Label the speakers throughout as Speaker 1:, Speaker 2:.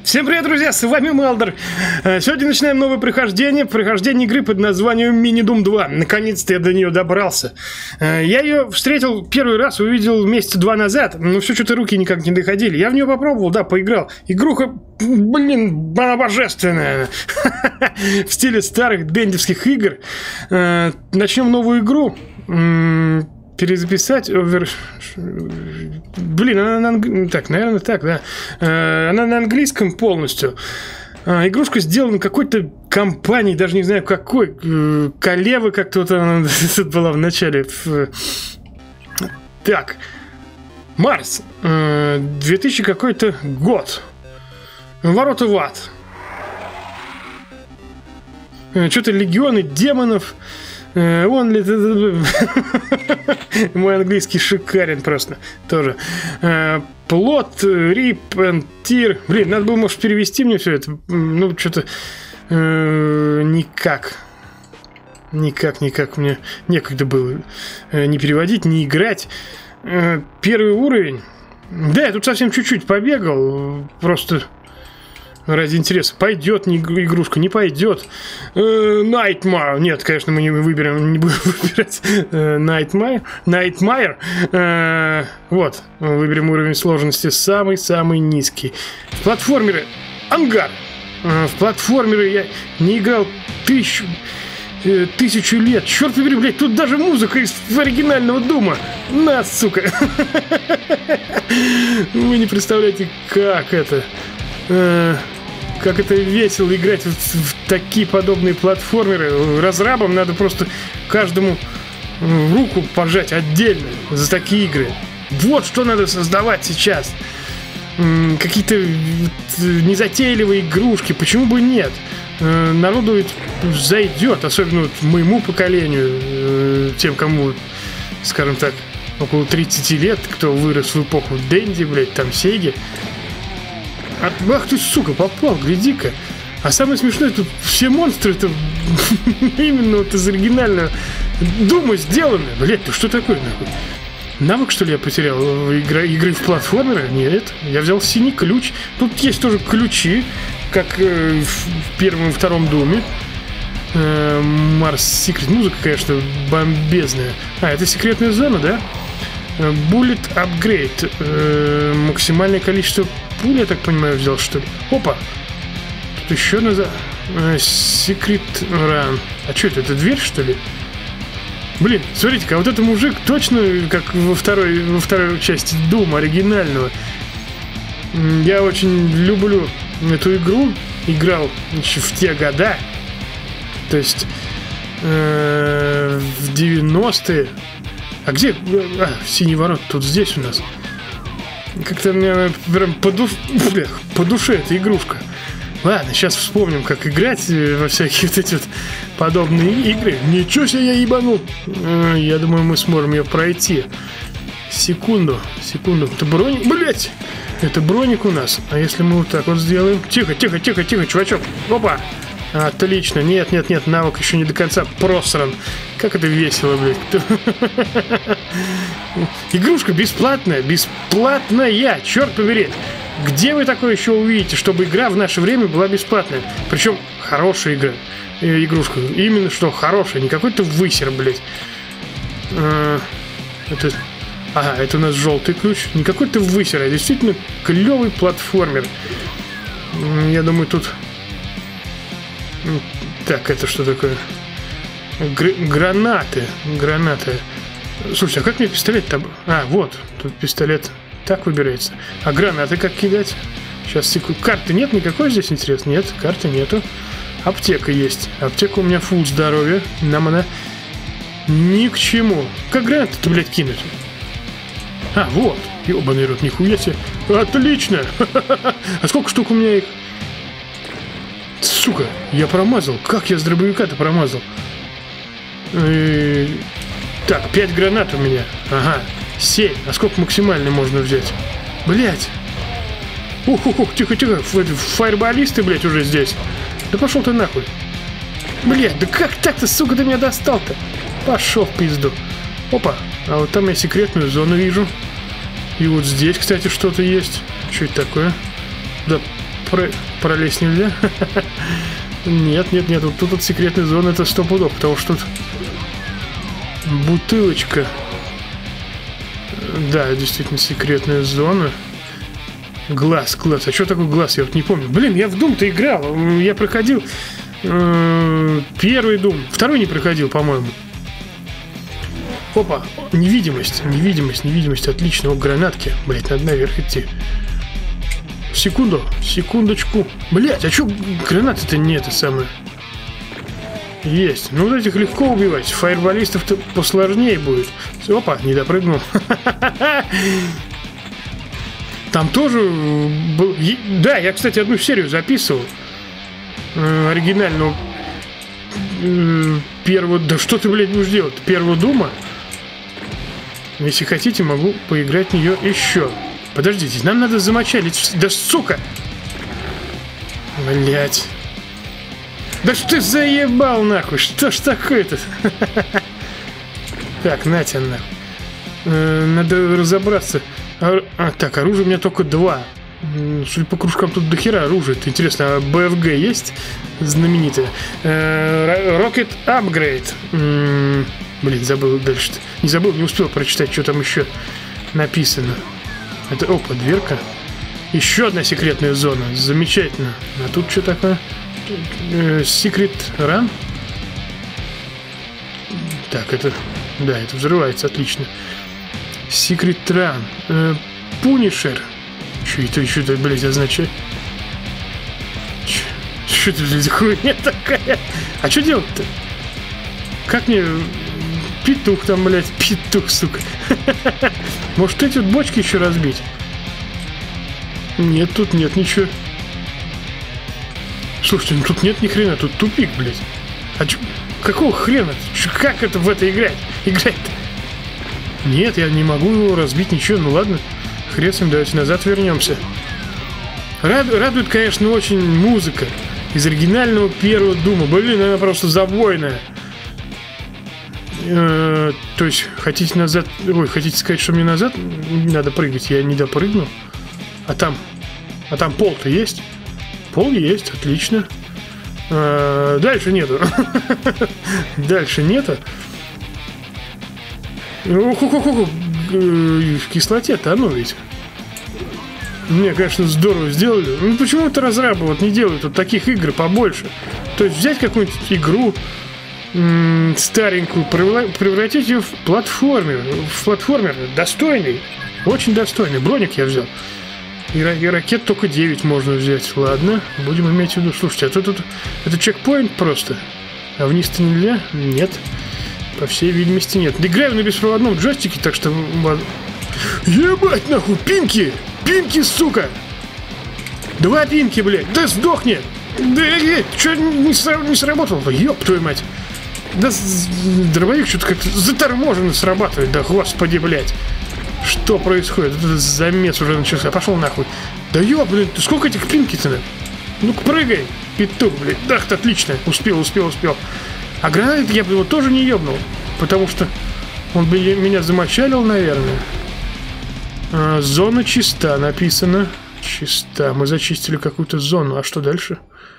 Speaker 1: Всем привет, друзья, с вами Малдер. Сегодня начинаем новое прохождение игры под названием Mini Doom 2. Наконец-то я до нее добрался. Я ее встретил первый раз, увидел месяца 2 назад, но все что-то руки никак не доходили. Я в нее попробовал, да, поиграл. Игруха, блин, она божественная. В стиле старых бендевских игр. Начнем новую игру. Перезаписать. Блин, она так, наверное, так, да. Она на английском полностью. Игрушка сделана какой-то компанией, даже не знаю какой. Колева как-то вот она тут была в начале. Так. Марс. 2000 какой-то год. Ворота в ад. Что-то легионы демонов. Мой английский шикарен просто. Тоже. Плот, рип, тир. Блин, надо было, может, перевести мне все это. Ну, что-то никак. Никак мне некогда было не переводить, не играть. Первый уровень. Да, я тут совсем чуть-чуть побегал. Просто ради интереса. Пойдет игрушка, не пойдет. Nightmare. Нет, конечно, мы не будем выбирать Nightmare. Вот. Выберем уровень сложности самый-самый низкий. Платформеры. Ангар. В платформеры я не играл тысячу лет. Черт побери, блядь, тут даже музыка из оригинального Дума. На, сука. Вы не представляете, как это... Как это весело играть в такие подобные платформеры. Разрабам надо просто каждому руку пожать отдельно за такие игры. Вот что надо создавать сейчас. Какие-то незатейливые игрушки. Почему бы нет? Народу ведь зайдет. Особенно вот моему поколению. Тем, кому, скажем так, около 30 лет. Кто вырос в эпоху Денди, блядь, там Сеги. Ах ты, сука, попал, гляди-ка. А самое смешное, тут все монстры это именно вот из оригинального Дума сделаны. Блять, ты что такое, нахуй? Навык, что ли, я потерял? Игры в платформеры? Нет, я взял синий ключ. Тут есть тоже ключи, как в первом и втором Думе. Марс Секрет. Музыка, конечно, бомбезная. Это секретная зона, да? Bullet Upgrade. Максимальное количество пуль, я так понимаю, взял, что ли. Опа! Тут еще назад. Secret Run. А что это? Это дверь, что ли? Блин, смотрите-ка, вот этот мужик точно, как во второй части Дума оригинального. Я очень люблю эту игру. Играл еще в те года. То есть в 90-е. А где? Синий ворот тут здесь у нас. Как-то мне прям по душе эта игрушка. Ладно, сейчас вспомним, как играть во всякие вот эти вот подобные игры. Ничего себе я ебанул. Я думаю, мы сможем ее пройти. Секунду. Это броник, блять. Это броник у нас. А если мы вот так вот сделаем? Тихо, чувачок. Опа. Отлично. Нет, навык еще не до конца просран. Как это весело, блядь. Игрушка бесплатная, черт побери. Где вы такое еще увидите, чтобы игра в наше время была бесплатная? Причем хорошая игрушка. Именно что хорошая, не какой-то высер, блядь. Это у нас желтый ключ. Не какой-то высер, а действительно клевый платформер. Я думаю, тут... Так, это что такое? Гранаты. Слушай, а как мне пистолет-то... вот, тут пистолет так выбирается. А гранаты как кидать? Сейчас, секунду. Карты нет никакой здесь, интересно? Нет, карты нету. Аптека есть. Аптека у меня фулл здоровья. Нам она ни к чему. Как гранаты-то, блядь, кинуть? Вот. Ёбаный рот, нихуя себе. Отлично. А сколько штук у меня их? Сука, я промазал. Как я с дробовика-то промазал? Так, 5 гранат у меня. 7. А сколько максимально можно взять? Блять. Тихо. Фаерболисты, блять, уже здесь. Да пошел ты нахуй. Блять, да как так-то, сука, ты меня достал-то? Пошел в пизду. Опа. А вот там я секретную зону вижу. И вот здесь, кстати, что-то есть. Что это такое? Да, пролезть нельзя? Нет, нет, нет, вот тут секретная зона, это 100 пудов, потому что тут бутылочка. Да, действительно секретная зона. Глаз. А что такое глаз? Я вот не помню. Блин, я в Doom-то играл. Я проходил первый Doom. Второй не проходил, по-моему. Опа, невидимость. Отлично. О, гранатки. Блять, надо наверх идти. Секундочку. Блять, а что гранаты-то не это самое? Есть. Ну, вот этих легко убивать. Фаерболистов-то посложнее будет. Опа, не допрыгнул. Там тоже был... Да, я, кстати, одну серию записывал. Оригинальную. Первого... Да что ты, блядь, будешь делать? Первого Дума. Если хотите, могу поиграть в нее еще. Подождите, нам надо замочалить. Да сука! Блять. Да что ты заебал, нахуй? Что ж такое-то? Так, Натя, нахуй. Надо разобраться. Так, оружие у меня только 2. Судя по кружкам, тут дохера оружия. Интересно, а БФГ есть знаменитая? Rocket Upgrade. Блин, забыл дальше. Не забыл, не успел прочитать, что там еще написано. Это, опа, дверка. Еще одна секретная зона. Замечательно. А тут что такое? Secret Run. Так, это... Да, это взрывается, отлично. Secret Run. Punisher. Что это, блядь, означает? Что это, блядь, хуйня такая? А что делать-то? Как мне... Петух там, блядь, петух, сука. Может, эти вот бочки еще разбить? Нет, тут нет ничего. Слушайте, ну тут нет ни хрена, тут тупик, блядь. А чё, какого хрена? Как это в это играть? Играть-то? Нет, я не могу его разбить, ничего. Ну ладно, хрен с ним, давайте назад вернемся. Радует, конечно, очень музыка из оригинального первого Дума. Блин, она просто забойная. То есть, хотите назад... Ой, хотите сказать, что мне назад надо прыгать? Я не допрыгну. А там пол-то есть? Пол есть, отлично. Дальше нету. Дальше нету. В кислоте-то оно ведь. Мне, конечно, здорово сделали. Ну почему-то разрабы вот не делают вот таких игр побольше. То есть взять какую-нибудь игру старенькую, превратить ее в платформер. В платформер достойный. Очень достойный. Броник я взял. И ракет только 9 можно взять. Ладно, будем иметь в виду. Слушайте, а тут это чекпоинт просто. А вниз-то нельзя? Нет. По всей видимости нет. Играю на беспроводном джойстике, так что... Ебать нахуй, пинки! Пинки, сука! 2 пинки, блядь! Да сдохни! Да что не сработало? Ёб твою мать! Да дробовик что-то как-то заторможенно срабатывает. Да господи, блядь! Что происходит? Этот замес уже начался. Пошел нахуй. Да ёб, блин, сколько этих пинки-то? Ну-ка прыгай, петух, блядь. Да, отлично. Успел. А гранаты я бы его тоже не ёбнул. Потому что он бы меня замочалил, наверное. Зона чиста написано. Чиста. Мы зачистили какую-то зону. А что дальше?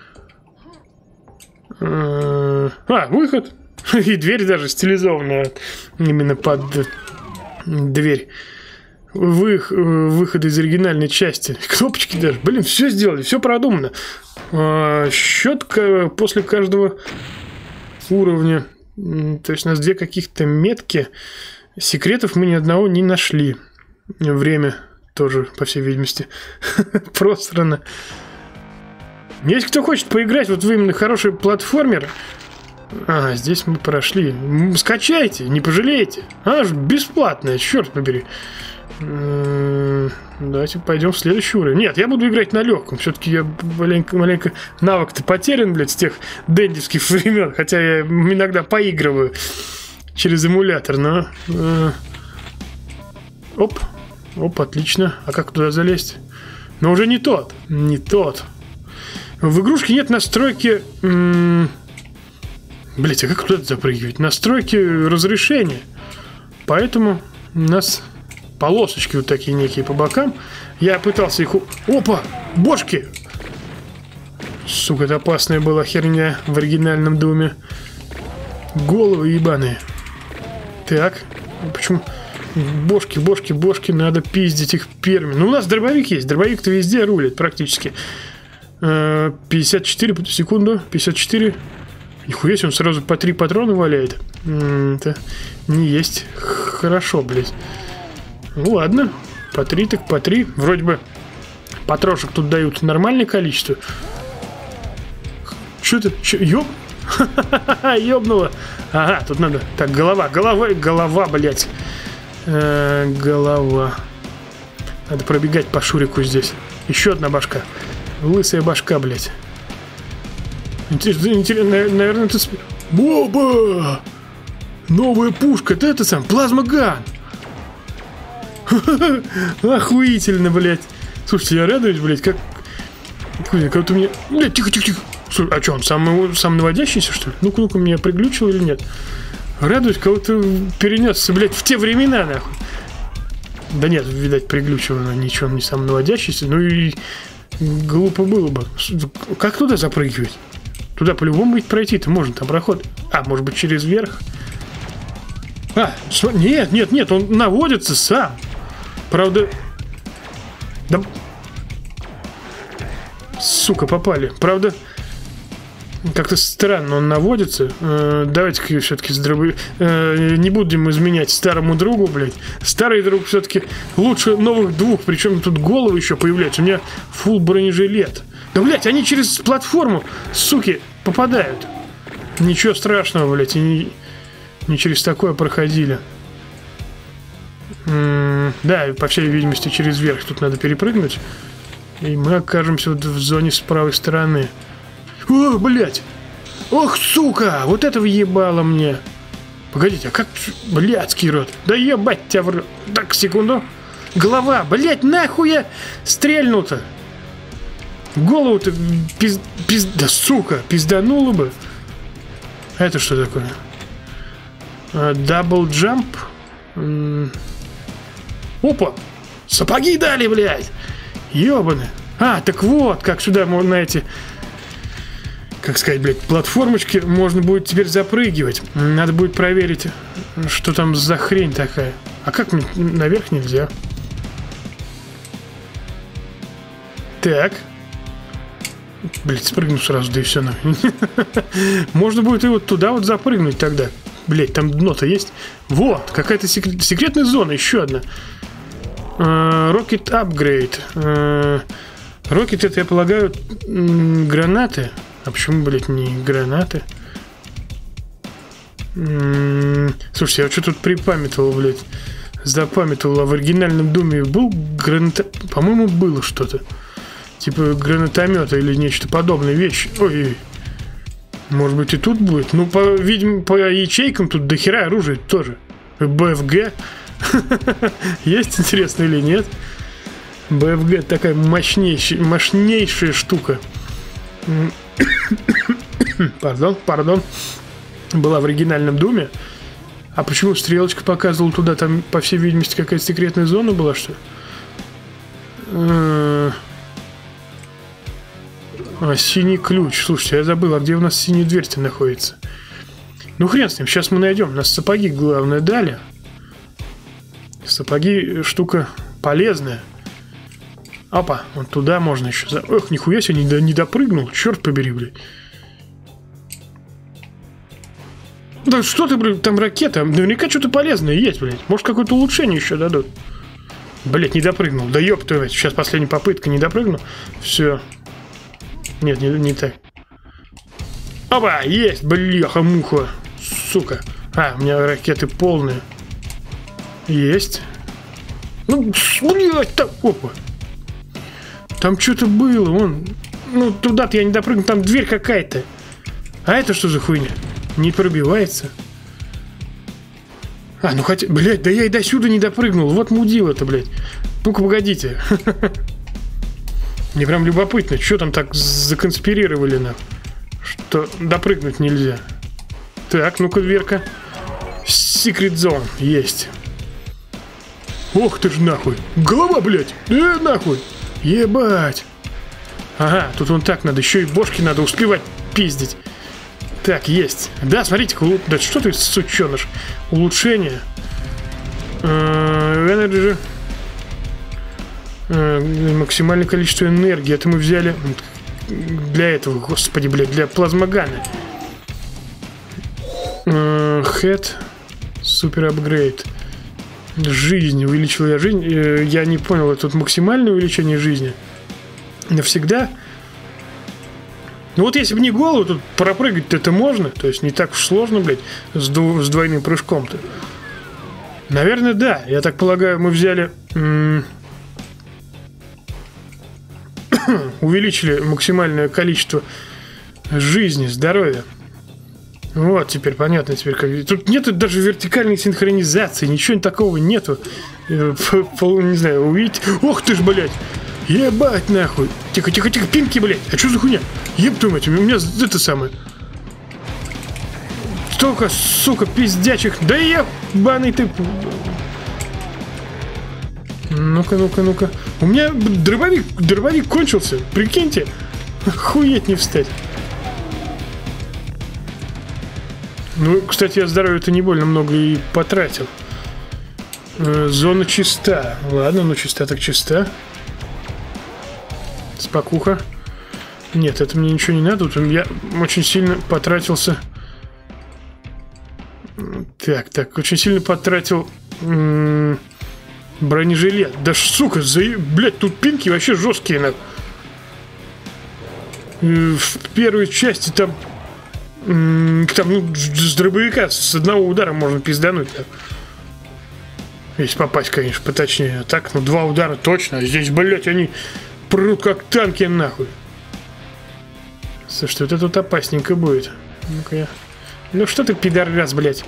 Speaker 1: Выход. И дверь даже стилизованная. Именно под дверь. Выход из оригинальной части. Кнопочки даже. Блин, все сделали, все продумано. Щетка после каждого уровня. То есть у нас 2 каких-то метки. Секретов мы ни одного не нашли. Время тоже, по всей видимости, просрано. Если кто хочет поиграть вот в именно хороший платформер... здесь мы прошли. Скачайте, не пожалеете. Она же бесплатная, черт побери. Давайте пойдем в следующий уровень. Нет, я буду играть на легком. Все-таки я маленько навык-то потерян, блядь, с тех дэндевских времен. Хотя я иногда поигрываю через эмулятор, но... Оп, отлично. А как туда залезть? Но уже не тот. Не тот. В игрушке нет настройки... Блять, а как туда запрыгивать? Настройки разрешения. Поэтому у нас полосочки вот такие некие по бокам. Я пытался их... Опа! Бошки! Сука, это опасная была херня в оригинальном Думе. Головы ебаные. Так, почему? Бошки, надо пиздить их первыми. Ну, у нас дробовик есть. Дробовик-то везде рулит практически. 54 в секунду. 54. Нихуя себе, он сразу по 3 патрона валяет. Это не есть. Хорошо, блядь. Ну, ладно. По 3, так по 3. Вроде бы патрошек тут дают нормальное количество. Что-то... Ёб... Ёбнуло. Ага, тут надо... Так, голова, блядь. Голова. Надо пробегать по Шурику здесь. Еще одна башка. Лысая башка, блядь. Интересно, наверное, это... Боба! Новая пушка, это сам, плазмоган. Охуительно, блядь. Слушайте, я радуюсь, блядь, как... Как-то мне... Блядь, тихо. Слушай, а что, он сам наводящийся, что ли? Ну-ка, меня приглючил или нет? Радуюсь, кого-то перенесся, блядь, в те времена, нахуй. Да нет, видать, приглючил, но ничего, он не сам наводящийся. Ну и глупо было бы. Как туда запрыгивать? Туда по-любому ведь пройти-то можно, там проход. А, может быть, через верх? Нет, он наводится сам. Правда... Да... Сука, попали. Правда... Как-то странно он наводится. Давайте-ка все-таки не будем изменять старому другу, блядь. Старый друг все-таки лучше новых двух. Причем тут головы еще появляются. У меня фулл бронежилет. Да, блядь, они через платформу, суки, попадают. Ничего страшного, блядь. И не через такое проходили. Да, по всей видимости, через верх тут надо перепрыгнуть. И мы окажемся вот в зоне с правой стороны. О, блядь! Ох, сука! Вот это въебало мне! Погодите, а как... Блядский рот! Да ебать тебя в рот! Так, секунду! Голова! Блядь, нахуй я стрельнул-то! Голову-то Да, сука! Пиздануло бы! А это что такое? Дабл джамп? Опа! Сапоги дали, блядь! Ёбаны! А, так вот, как сюда можно эти... Как сказать, блядь, платформочки можно будет теперь запрыгивать. Надо будет проверить, что там за хрень такая. А как мне наверх нельзя? Так. Блядь, спрыгну сразу, да и все. Можно будет и вот туда вот запрыгнуть тогда. Блядь, там дно-то есть. Вот, какая-то секретная зона, еще одна. Rocket Upgrade. Rocket, это, я полагаю, гранаты. А почему, блядь, не гранаты? Слушайте, я что тут припамятовал, блядь? Запамятовал. А в оригинальном Думе был гранат... По-моему, было что-то. Типа гранатомета или нечто подобное. Вещь. Ой. Может быть, и тут будет? Ну, видимо, по ячейкам тут дохера оружия тоже. БФГ. Есть, интересно, или нет? БФГ такая мощнейшая штука. Пардон. Была в оригинальном Думе. А почему стрелочка показывала туда? Там, по всей видимости, какая-то секретная зона была, что ли? Синий ключ. Слушайте, я забыл, а где у нас синяя дверь-то находится? Ну хрен с ним, сейчас мы найдем. Нас сапоги, главное, дали. Сапоги штука полезная. Опа, вот туда можно еще... Ох, нихуя себе, не допрыгнул. Черт побери, блядь. Да что ты, блядь, там ракета. Наверняка что-то полезное есть, блядь. Может, какое-то улучшение еще дадут. Блядь, не допрыгнул. Да ёб твою, сейчас последняя попытка, не допрыгнул. Все. Нет, не так. Опа, есть, бляха-муха. Сука. А, у меня ракеты полные. Есть. Ну, блядь, там... Опа. Там что-то было, вон. Ну, туда-то я не допрыгну, там дверь какая-то. А это что за хуйня? Не пробивается. А, ну хотя... Блядь, да я и до сюда не допрыгнул. Вот мудила-то, блядь. Ну-ка, погодите. Мне прям любопытно, что там так законспирировали нам, что допрыгнуть нельзя. Так, ну-ка, дверка. Secret Zone есть. Ох ты ж нахуй. Голова, блядь. Нахуй. Ебать. Ага, тут вон так надо. Еще и бошки надо успевать пиздить. Так, есть. Да, смотрите-ка. Да что ты, сученыш. Улучшение. Energy. Максимальное количество энергии. Это мы взяли для этого, господи, блядь, для плазмогана. Head. Супер апгрейд. Жизнь. Увеличила я жизнь. Я не понял, это тут максимальное увеличение жизни. Навсегда. Ну вот если бы не голову, тут пропрыгать-то это можно. То есть не так уж сложно, блядь, с двойным прыжком-то. Наверное, да. Я так полагаю, мы взяли... увеличили максимальное количество жизни, здоровья. Вот, теперь понятно, теперь как... Тут нету даже вертикальной синхронизации, ничего такого нету. Не знаю, увидеть... Ох ты ж, блядь! Ебать, нахуй! Тихо, тихо, тихо, пинки, блядь! А что за хуйня? Еб твою мать, у меня это самое... Столько, сука, пиздячих... Да ебаный ты... Ну-ка, ну-ка, ну-ка. У меня дробовик кончился. Прикиньте. Охуеть не встать. Ну, кстати, я здоровья-то не больно много и потратил. Зона чиста. Ладно, ну чиста так чиста. Спокуха. Нет, это мне ничего не надо. Вот я очень сильно потратился. Так, очень сильно потратил... бронежилет. Да сука, блядь, тут пинки вообще жесткие. В первой части там с дробовика с одного удара можно пиздануть. Если попасть, конечно, поточнее. А так, 2 удара точно. А здесь, блядь, они прут как танки нахуй. Слушай, вот это тут опасненько будет. Ну-ка я... Ну что ты, пидорас, блядь.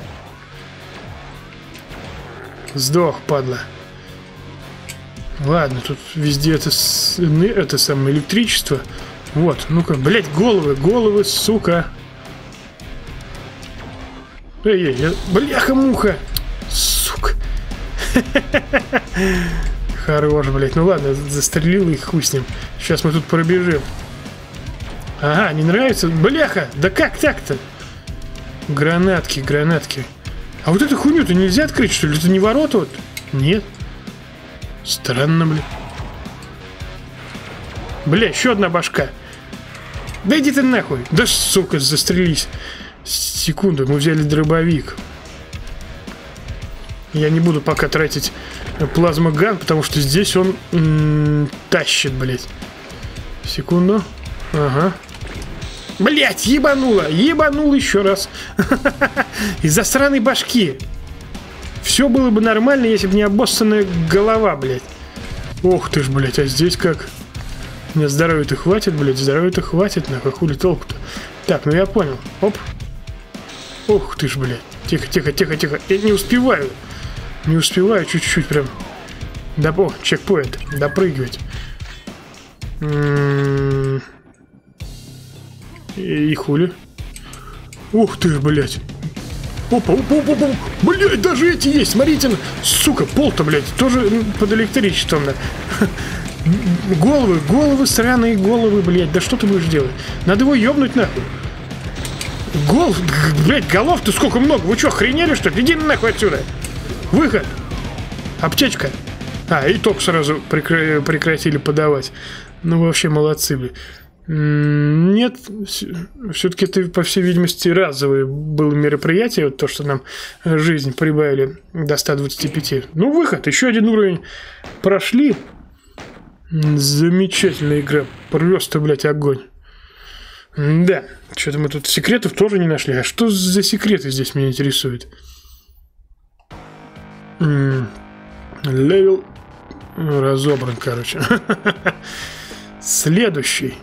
Speaker 1: Сдох, падла. Ладно, тут везде это самое электричество. Вот, ну-ка, блять, головы, сука. Эй, бляха-муха. Сука. Хорош, блять. Ну ладно, застрелил их, хуй с ним. Сейчас мы тут пробежим. Ага, не нравится? Бляха, да как так-то? Гранатки. А вот эту хуйню-то нельзя открыть, что ли? Это не ворота вот? Нет. Странно, блин. Бля, еще одна башка. Да иди ты нахуй. Да, сука, застрелись. Секунду, мы взяли дробовик. Я не буду пока тратить плазмоган, потому что здесь он тащит, блядь. Секунду. Ага. Блять, ебануло еще раз. Из-за сраной башки. Все было бы нормально, если бы не обоссанная голова, блядь. Ох ты ж, блядь, а здесь как? У меня здоровья-то хватит, блядь, здоровья-то хватит, нахуй, хули толку-то. Так, ну я понял. Оп. Ох ты ж, блядь. Тихо. Я не успеваю. Чуть-чуть прям. Да, о, чекпоинт. Допрыгивать. И хули. Ух ты ж, блядь. Опа. Блядь, даже эти есть, смотрите. Сука, пол-то, блядь, тоже под электричеством. Головы, сраные головы, блядь. Да что ты будешь делать? Надо его ёбнуть нахуй. Блядь, голов-то сколько много. Вы что, охренели, что ли? Иди нахуй отсюда. Выход. Аптечка. Итог сразу прекратили подавать. Ну, вообще молодцы, блядь. Нет, все-таки это, по всей видимости, разовое было мероприятие, вот то, что нам жизнь прибавили до 125. Ну, выход, еще один уровень прошли. Замечательная игра, просто, блядь, огонь. Да, что-то мы тут секретов тоже не нашли. А что за секреты здесь меня интересует? Левел разобран, короче. Следующий.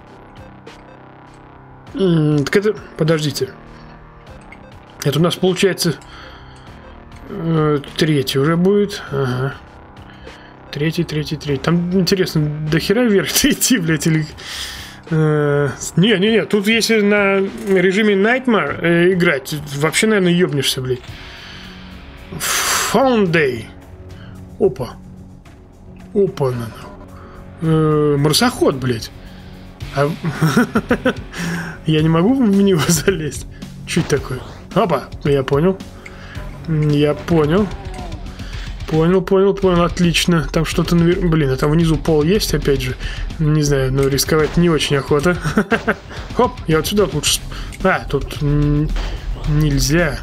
Speaker 1: Так это... Подождите. Это у нас получается... Третий уже будет. Ага. Третий. Там, интересно, до хера вверх идти, блядь, или... Не. Тут если на режиме Nightmare играть, вообще, наверное, ёбнешься, блядь. Found Day. Опа. Марсоход, блядь. А... Я не могу в него залезть? Чуть такое. Опа, я понял. Я понял. Понял, отлично. Там что-то наверху. Блин, а там внизу пол есть, опять же. Не знаю, но рисковать не очень охота. Хоп, я вот сюда лучше... А, тут нельзя.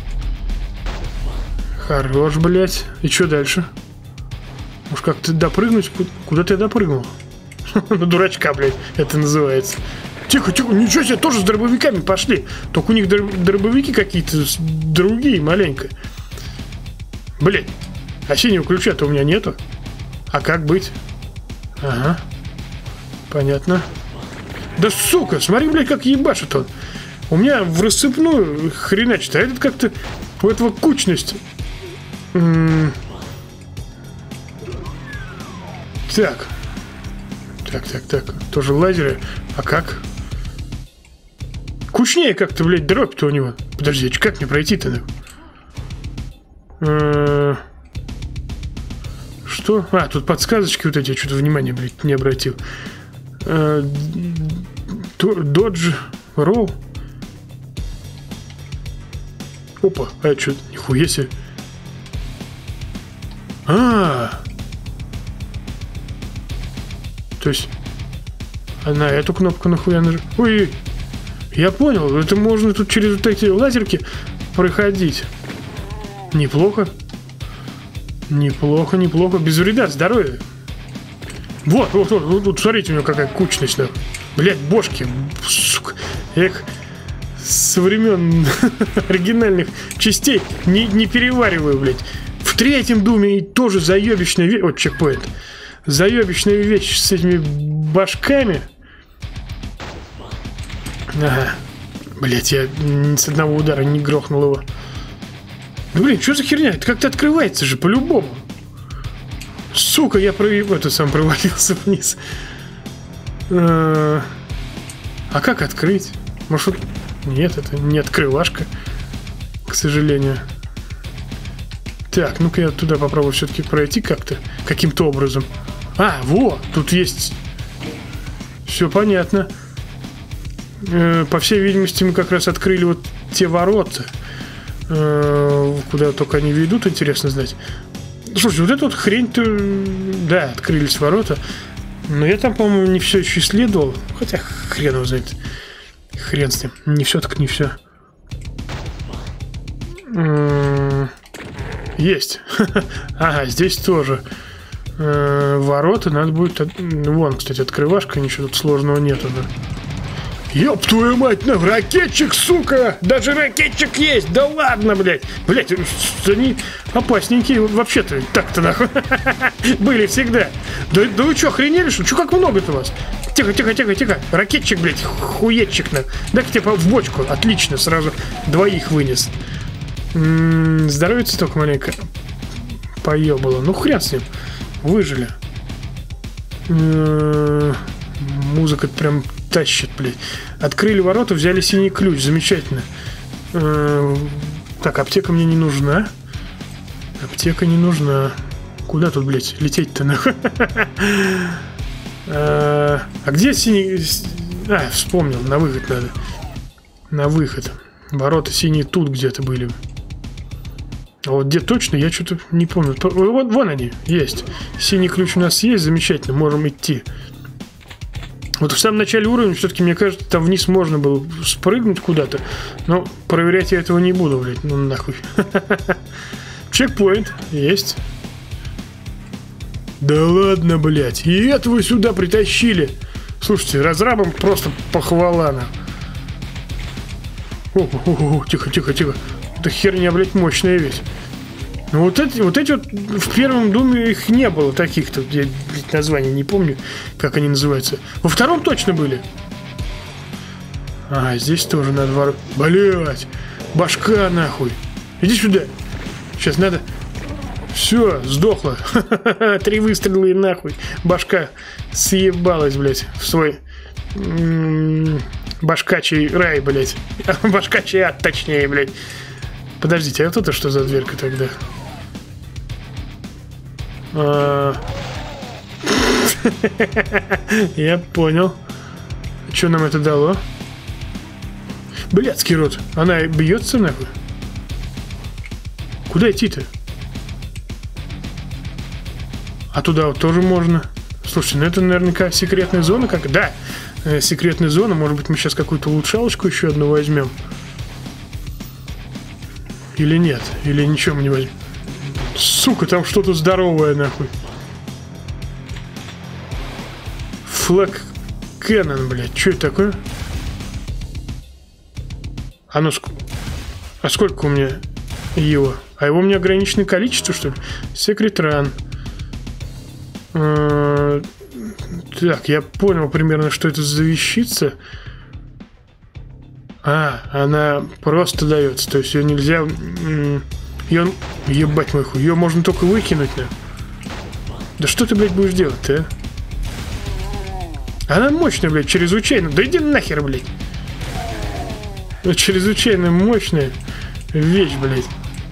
Speaker 1: Хорош, блядь. И что дальше? Может, как-то допрыгнуть? Куда ты допрыгнул? Ну, дурачка, блядь, это называется. Тихо, ничего себе, тоже с дробовиками пошли. Только у них дробовики какие-то другие, маленько. Блядь. А синего ключа-то у меня нету. А как быть? Ага. Понятно. Да сука, смотри, блядь, как ебашит он. У меня в рассыпную хреначит. А этот как-то у этого кучность. Так. Тоже лазеры. А как? Кучнее как-то, блядь, дробь-то у него. Подожди, как мне пройти-то? Что? А, тут подсказочки вот эти, я что-то внимания, блядь, не обратил. Додж, ролл. Опа, а это что? Нихуя себе. То есть, а на эту кнопку нахуя нажать? Ой, я понял, это можно тут через вот эти лазерки проходить. Неплохо. Неплохо. Без вреда, здоровья. Вот, смотрите, у него какая кучность. Блять, бошки, сука. Эх, со времен оригинальных частей не перевариваю, блять. В третьем Думе тоже заебищная вещь. Вот чекпоинт. Заебищная вещь с этими башками. Ага. Блять, я с одного удара не грохнул его. Да блин, что за херня? Это как-то открывается же по-любому. Сука, я сам провалился вниз. А как открыть? Может, нет, это не открывашка, к сожалению. Так, ну-ка я туда попробую все-таки пройти как-то, каким-то образом. А, во, тут есть. Все понятно. По всей видимости, мы как раз открыли вот те ворота. Куда только они ведут, интересно знать. Слушай, вот эта вот хрень-то... Да, открылись ворота. Но я там, по-моему, не все еще исследовал. Хотя хрен его знает. Хрен с ним. Не все так не все. Есть. Ага, здесь тоже ворота. Надо будет... Вон, кстати, открывашка. Ничего тут сложного нету, да. Ёб твою мать, ну, ракетчик, сука! Даже ракетчик есть! Да ладно, блядь! Блядь, они опасненькие вообще-то. Так-то нахуй. Были всегда. Да вы что, охренели, что? Чё, как много-то вас? Тихо. Ракетчик, блядь, хуетчик. Дай-ка тебе в бочку. Отлично, сразу двоих вынес. Здоровится только маленько. Поёбало. Ну, хрен с ним. Выжили. Музыка прям... тащит, блядь. Открыли ворота, взяли синий ключ. Замечательно. Так, аптека мне не нужна. Аптека не нужна. Куда тут, блядь, лететь-то нахуй? А где синий... А, вспомнил, на выход надо. На выход. Ворота синие тут где-то были. А вот где точно, я что-то не помню. Вон они, есть. Синий ключ у нас есть, замечательно, можем идти. Вот в самом начале уровня, все-таки, мне кажется, там вниз можно было спрыгнуть куда-то. Но проверять я этого не буду, блядь. Ну нахуй. Чекпоинт. Есть. Да ладно, блядь. И этого сюда притащили. Слушайте, разрабам просто похвала нам. Тихо. Эта херня, блядь, мощная вещь. Ну вот эти вот в первом Думе их не было таких-то, я, блядь, названия не помню, как они называются. Во втором точно были. А, здесь тоже надо ворот. Блядь, башка нахуй. Иди сюда. Сейчас надо. Все, сдохла. 3 выстрела и нахуй. Башка съебалась, блядь, в свой башкачий рай, блядь. Башкачий ад, точнее, блядь. Подождите, а вот это что за дверка тогда? Я понял. Что нам это дало? Блядский рот. Она бьется нахуй? Куда идти-то? А туда вот тоже можно. Слушай, ну это наверняка секретная зона как? Да, секретная зона. Может быть, мы сейчас какую-то улучшалочку еще одну возьмем. Или нет? Или ничего мы не возьмем? Сука, там что-то здоровое нахуй. Флаг Кэннон, блядь. Что это такое? А ну, а сколько у меня его? А его у меня ограниченное количество, что ли? Секрет ран. Так, я понял примерно, что это за вещица. А, она просто дается. То есть ее нельзя... Ее... Ебать мой хуй. Ее можно только выкинуть, да? Да что ты, блядь, будешь делать-то, а? Она мощная, блядь, чрезвычайно. Да иди нахер, блядь. Чрезвычайно мощная вещь, блядь.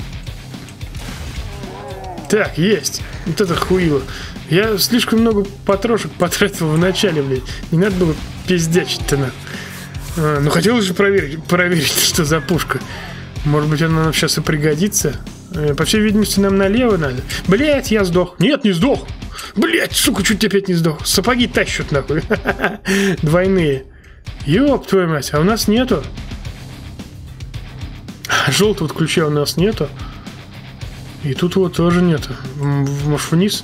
Speaker 1: Так, есть. Вот это хуило. Я слишком много потрошек потратил в начале, блядь. Не надо было пиздячить-то на. Ну, хотелось же проверить, что за пушка. Может быть, она нам сейчас и пригодится. По всей видимости, нам налево надо. Блядь, я сдох. Нет, не сдох. Блядь, сука, чуть опять не сдох. Сапоги тащут, нахуй. Двойные. Ёб твою мать, а у нас нету. Желтого ключа у нас нету. И тут его тоже нету. Может, вниз?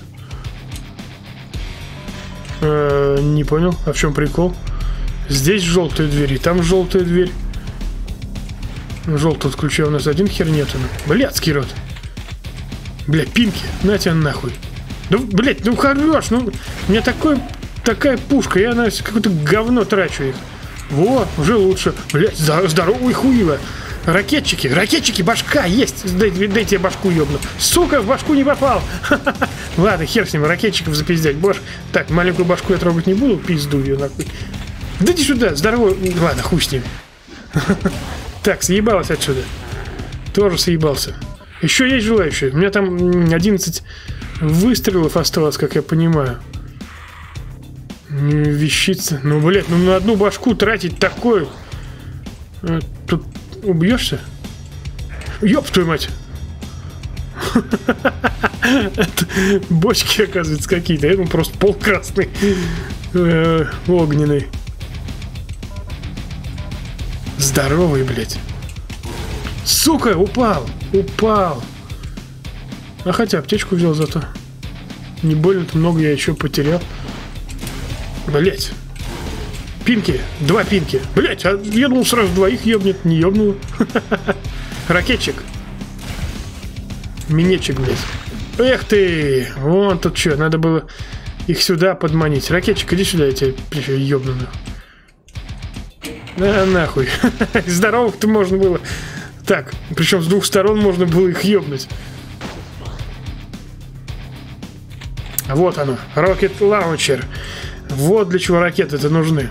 Speaker 1: Не понял, а в чем прикол? Здесь желтая дверь, и там желтая дверь. Желтого ключа у нас один хер нету. Блядский рот. Бля, пинки, на тебя нахуй. Да, блядь, ну хорош, ну. У меня такая пушка, я на какое-то говно трачу их. Во, уже лучше. Блядь, здоровый хуево. Ракетчики, башка есть. Дайте я башку ёбну. Сука, в башку не попал. Ладно, хер с ним, ракетчиков запиздять. Бош. Так, маленькую башку я трогать не буду, пизду ее нахуй. Да иди сюда, здоровый. Ладно, хуй с ним. Так, съебалась отсюда. Тоже съебался. Еще есть желающие. У меня там 11 выстрелов осталось, как я понимаю. Вещица. Ну, блядь, ну на одну башку тратить такое. Тут убьешься? Ёб твою мать! Это бочки, оказывается, какие-то. Это просто пол красный. Огненный. Здоровый, блядь. Сука, упал. А хотя аптечку взял зато. Не больно-то много я еще потерял. Блядь. Пинки. 2 пинки. Блядь, а я думал сразу двоих ёбнет. Не ёбнул. Ракетчик. Минетчик, блядь. Эх ты. Вон тут что. Надо было их сюда подманить. Ракетчик, иди сюда, я тебя ёбну. Да нахуй. Здоровых-то можно было. Так, причем с двух сторон можно было их ёбнуть. Вот оно. Rocket Launcher. Вот для чего ракеты-то нужны.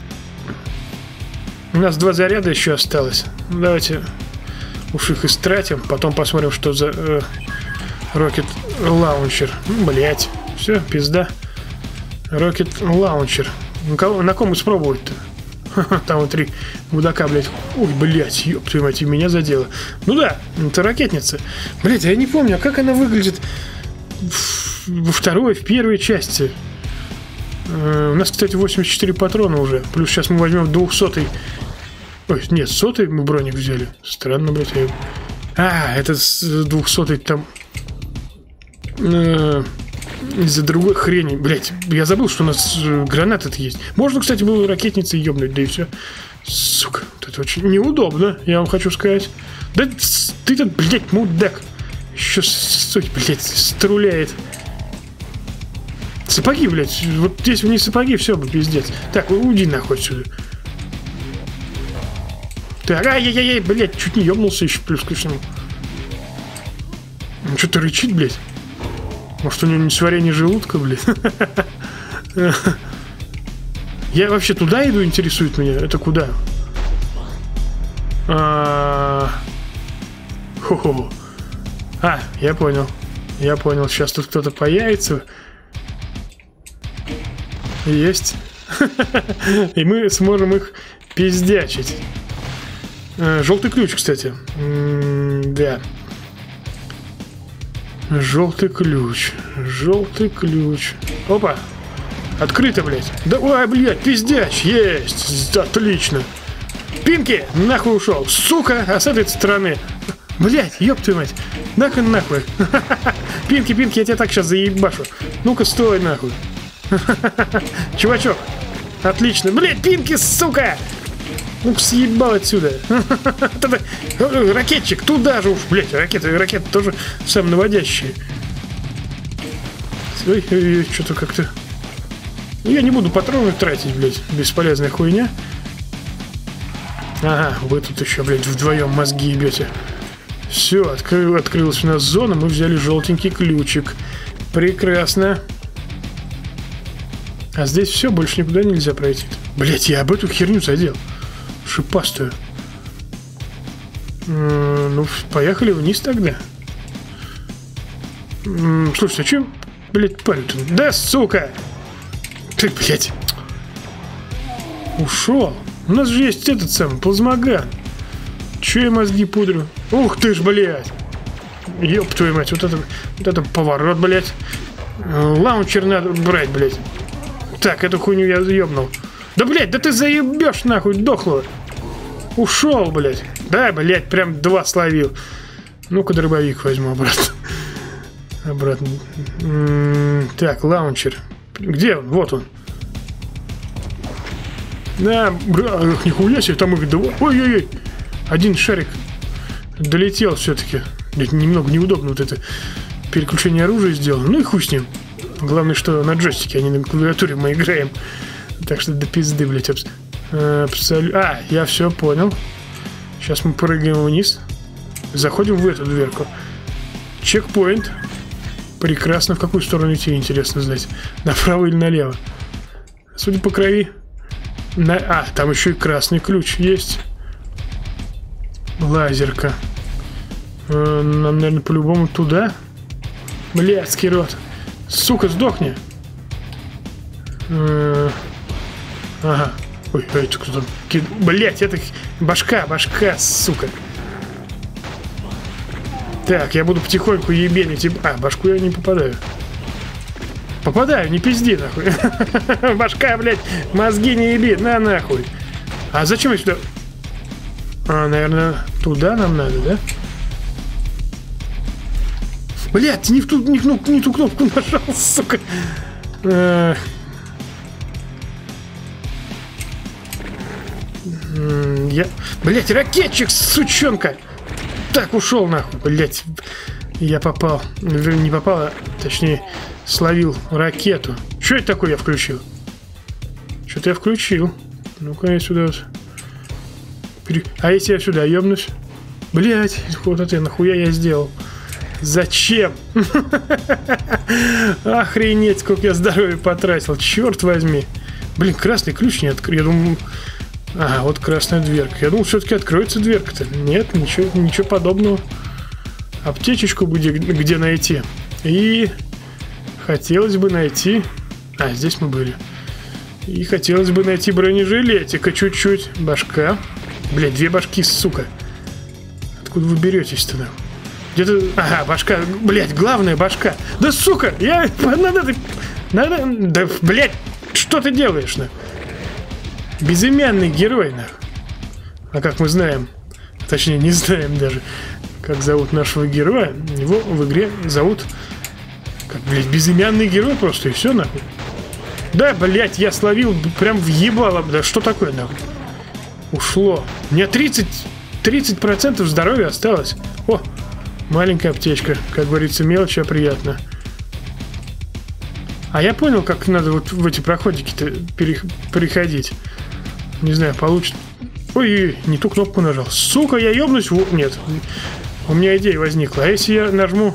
Speaker 1: У нас 2 заряда еще осталось. Давайте уж их истратим. Потом посмотрим, что за Rocket Launcher. Блять. Все, пизда. Rocket Launcher. На ком испробовать-то? Там вот 3 мудака, блядь. Ой, блядь, ёб твою мать, и меня задело. Ну да, это ракетница. Блядь, я не помню, а как она выглядит во второй, в первой части. У нас, кстати, 84 патрона уже. Плюс сейчас мы возьмем 200-й. Ой, нет, 100-й мы броник взяли. Странно, блядь. А, это с 200-й там... Из-за другой хрени. Блять, я забыл, что у нас гранаты-то есть. Можно, кстати, было ракетницей ёбнуть, да и все. Сука, вот это очень неудобно, я вам хочу сказать. Да ты тут, блядь, мудак. Еще, сука, блядь, струляет. Сапоги, блядь. Вот если бы не сапоги, все бы пиздец. Так, уйди нахуй отсюда. Так, ай-яй-яй, блядь, чуть не ёбнулся еще плюс ко всему. Он что-то рычит, блядь. Может, у него несварение желудка, блядь? Я вообще туда иду, интересует меня. Это куда? Хо-хо. Я понял. Сейчас тут кто-то появится. Есть. И мы сможем их пиздячить. Желтый ключ, кстати. Да. Желтый ключ. Желтый ключ. Опа. Открыто, блядь. Давай, блядь, пиздяч. Есть. Отлично. Пинки, нахуй ушел. Сука, а с этой стороны. Блядь, ёб твою мать. Нахуй, нахуй. Пинки, Пинки, я тебя так сейчас заебашу. Ну-ка, стой, нахуй. Чувачок. Отлично. Блядь, Пинки, сука. Ну-ка, съебал отсюда. Ракетчик, туда же уж. Блядь, ракеты тоже сам наводящие. Ой, что-то как-то... Я не буду патроны тратить, блядь. Бесполезная хуйня. Ага, вы тут еще, блядь, вдвоем мозги ебете. Все, открылась у нас зона. Мы взяли желтенький ключик. Прекрасно. А здесь все, больше никуда нельзя пройти. Блять, я об эту херню задел. Шипастую. Ну, поехали вниз тогда. Слушай, а чем, блять, палят? Да, сука! Ты, блять. Ушел. У нас же есть этот самый плазмоган. Че я мозги пудрю? Ух ты ж, блядь. Ёб твою мать, вот это поворот, блядь. Лаунчер надо брать, блядь. Так, эту хуйню я заебнул. Да, блядь, да ты заебешь нахуй, дохло. Ушел, блядь. Да, блядь, прям 2 словил. Ну-ка, дробовик возьму обратно. Обратно. Так, лаунчер. Где он? Вот он. Да, бля, нихуя себе, там их 2. Ой-ой-ой. Один шарик долетел все-таки. Немного неудобно вот это переключение оружия сделано. Ну и хуй с ним. Главное, что на джойстике, а не на клавиатуре мы играем. Так что до пизды, блядь. А, я все понял. Сейчас мы прыгаем вниз. Заходим в эту дверку. Чекпоинт. Прекрасно. В какую сторону идти, интересно знать. Направо или налево? Судя по крови. А, там еще и красный ключ есть. Лазерка. Нам, наверное, по-любому туда. Блядский рот. Сука, сдохни. Ага. Ой, это кто там? Блять, это башка, сука. Так, я буду потихоньку ебенить. А, башку я не попадаю. Попадаю, не пизди, нахуй. Башка, блядь, мозги не еби, на нахуй. А зачем я сюда? А, наверное, туда нам надо, да? Блядь, не ту кнопку нажал, сука. Блядь, ракетчик, сучонка. Так, ушел нахуй, блядь. Я попал. Не попал, а точнее словил ракету. Что это такое я включил? Что-то я включил. Ну-ка я сюда вот. А если я сюда ебнусь? Блядь, вот это нахуя я сделал? Зачем? Охренеть, сколько я здоровья потратил. Черт возьми. Блин, красный ключ не открыл. Я думал... Ага, вот красная дверка. Я думал, все-таки откроется дверка-то. Нет, ничего подобного. Аптечечку где найти. И хотелось бы найти... А, здесь мы были. И хотелось бы найти бронежилетика чуть-чуть. Башка. Блядь, 2 башки, сука. Откуда вы беретесь-то? Где-то... Ага, башка. Блядь, главная башка. Да, сука, я... Надо... Да, блядь, что ты делаешь, на? Безымянный герой, на. А как мы знаем, точнее, не знаем даже, как зовут нашего героя. Его в игре зовут... Как, блядь, безымянный герой просто, и все, нахуй. Да, блядь, я словил, прям въебало. Да что такое, нахуй? Ушло. У меня 30% здоровья осталось. О, маленькая аптечка. Как говорится, мелочь, а приятно. А я понял, как надо вот в эти проходики-то переходить. Не знаю, получится. Ой, не ту кнопку нажал. Сука, я ебнусь? Нет. У меня идея возникла. А если я нажму...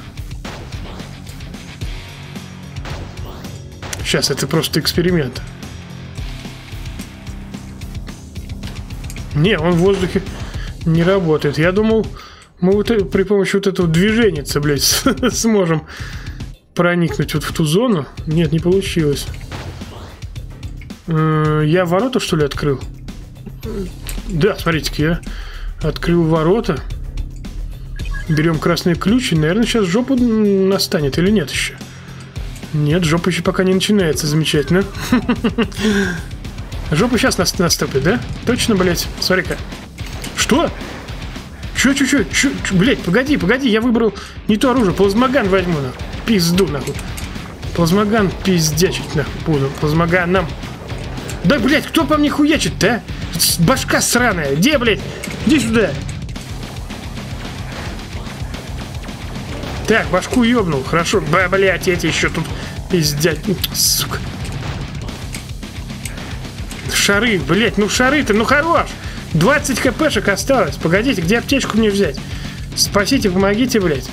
Speaker 1: Сейчас, это просто эксперимент. Не, он в воздухе не работает. Я думал, мы вот при помощи вот этого движения, блядь, сможем проникнуть вот в ту зону. Нет, не получилось. Я ворота, что ли, открыл? Да, смотрите-ка, я открыл ворота. Берем красный ключ, и, наверное, сейчас жопа настанет или нет еще? Нет, жопа еще пока не начинается. Замечательно. Жопа сейчас наступит, да? Точно, блядь? Смотри-ка. Что? Чё? Блядь, погоди, я выбрал не то оружие. Плазмоган возьму, нахуй. Пизду, нахуй. Плазмоган пиздячить, нахуй, буду. Плазмоганом. Да, блядь, кто по мне хуячит-то, а? Башка сраная. Где, блядь? Иди сюда. Так, башку ёбнул. Хорошо. Блядь, эти еще тут пиздять. Сука. Шары, блядь, ну шары-то, ну хорош. 20 хпшек осталось. Погодите, где аптечку мне взять? Спасите, помогите, блядь.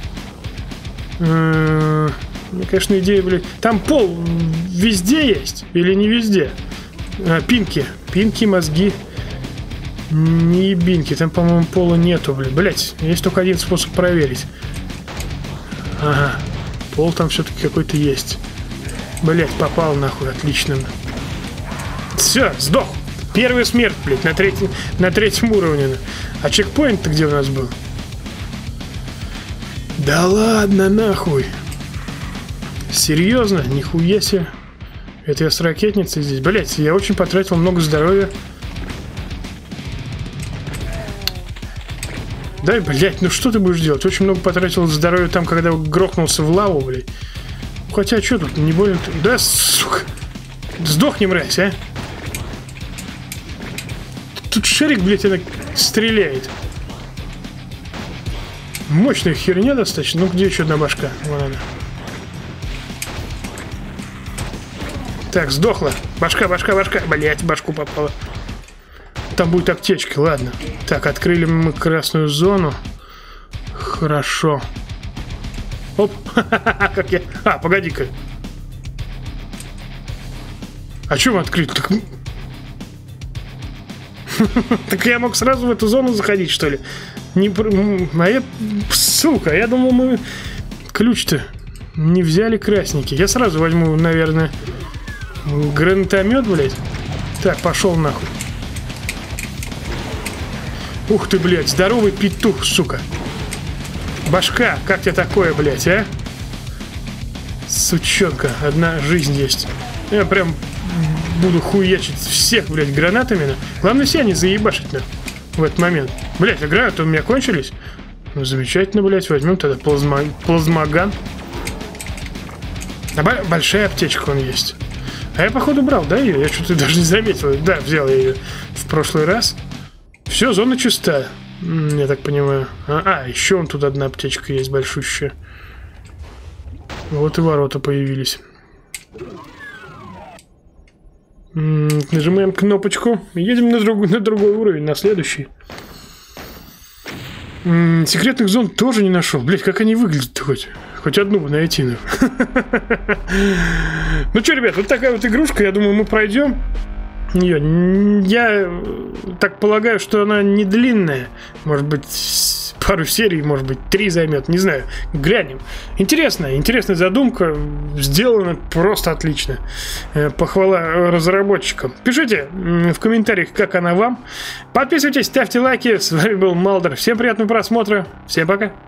Speaker 1: Мне, конечно, идея, блядь. Там пол везде есть? Или не везде? Пинки. Пинки, мозги. Не ебинки. Там, по-моему, пола нету, блядь. Блядь, есть только один способ проверить. Ага. Пол там все-таки какой-то есть. Блядь, попал нахуй. Отлично. Все, сдох. Первая смерть, блядь, на третьем уровне. А чекпоинт-то где у нас был? Да ладно, нахуй. Серьезно? Нихуя себе. Это я с ракетницей здесь. Блять, я очень потратил много здоровья. Да, блять, ну что ты будешь делать? Очень много потратил здоровья там, когда грохнулся в лаву, блядь. Хотя, что тут, не больно... Да, сука. Сдохни, мразь, а. Тут шарик, блядь, она стреляет. Мощная херня достаточно. Ну, где еще одна башка? Вон она. Так, сдохла. Башка. Блять, башку попала. Там будет аптечка, ладно. Так, открыли мы красную зону. Хорошо. Оп, как я... А, погоди-ка. А что мы открыли? Так я мог сразу в эту зону заходить, что ли? Не... А я... Сука, я думал, мы ключ-то не взяли красненький. Я сразу возьму, наверное, гранатомет, блядь. Так, пошел нахуй. Ух ты, блядь, здоровый петух, сука. Башка, как тебе такое, блядь, а? Сучонка, одна жизнь есть. Я прям буду хуячить всех, блядь, гранатами. Главное, все они заебашить, в этот момент. Блядь, а гранаты у меня кончились? Ну, замечательно, блядь, возьмем тогда плазмоган. А большая аптечка он есть. А я, походу, брал, да, ее? Я что-то даже не заметил. Да, взял я ее в прошлый раз. Все, зона чистая. Я так понимаю. Еще вон тут одна аптечка есть большущая. Вот и ворота появились. Нажимаем кнопочку. Едем на другой уровень, на следующий. Секретных зон тоже не нашел. Блять, как они выглядят хоть? Хоть одну бы найти. Ну что, ребят, вот такая вот игрушка. Я думаю, мы пройдем ее. Я так полагаю, что она не длинная. Может быть, пару серий, может быть, 3 займет. Не знаю. Глянем. Интересная задумка. Сделана просто отлично. Похвала разработчикам. Пишите в комментариях, как она вам. Подписывайтесь, ставьте лайки. С вами был Малдер. Всем приятного просмотра. Всем пока.